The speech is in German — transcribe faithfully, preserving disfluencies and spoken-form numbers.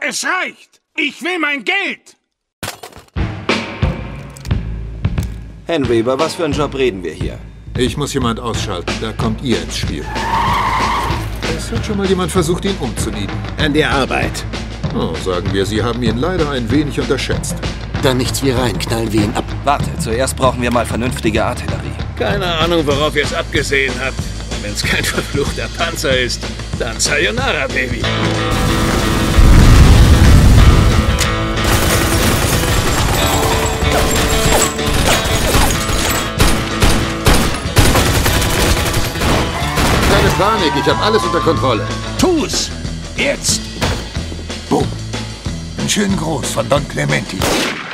Es reicht! Ich will mein Geld! Henry, über was für einen Job reden wir hier? Ich muss jemand ausschalten, da kommt ihr ins Spiel. Es hat schon mal jemand versucht, ihn umzunieten. An der Arbeit. Oh, sagen wir, Sie haben ihn leider ein wenig unterschätzt. Dann nichts wie rein, knallen wir ihn ab. Warte, zuerst brauchen wir mal vernünftige Artillerie. Keine Ahnung, worauf ihr es abgesehen habt. Wenn es kein verfluchter Panzer ist, dann Sayonara, Baby. Keine Panik, ich habe alles unter Kontrolle. Tu's! Jetzt! Boom. Einen schönen Gruß von Don Clementi.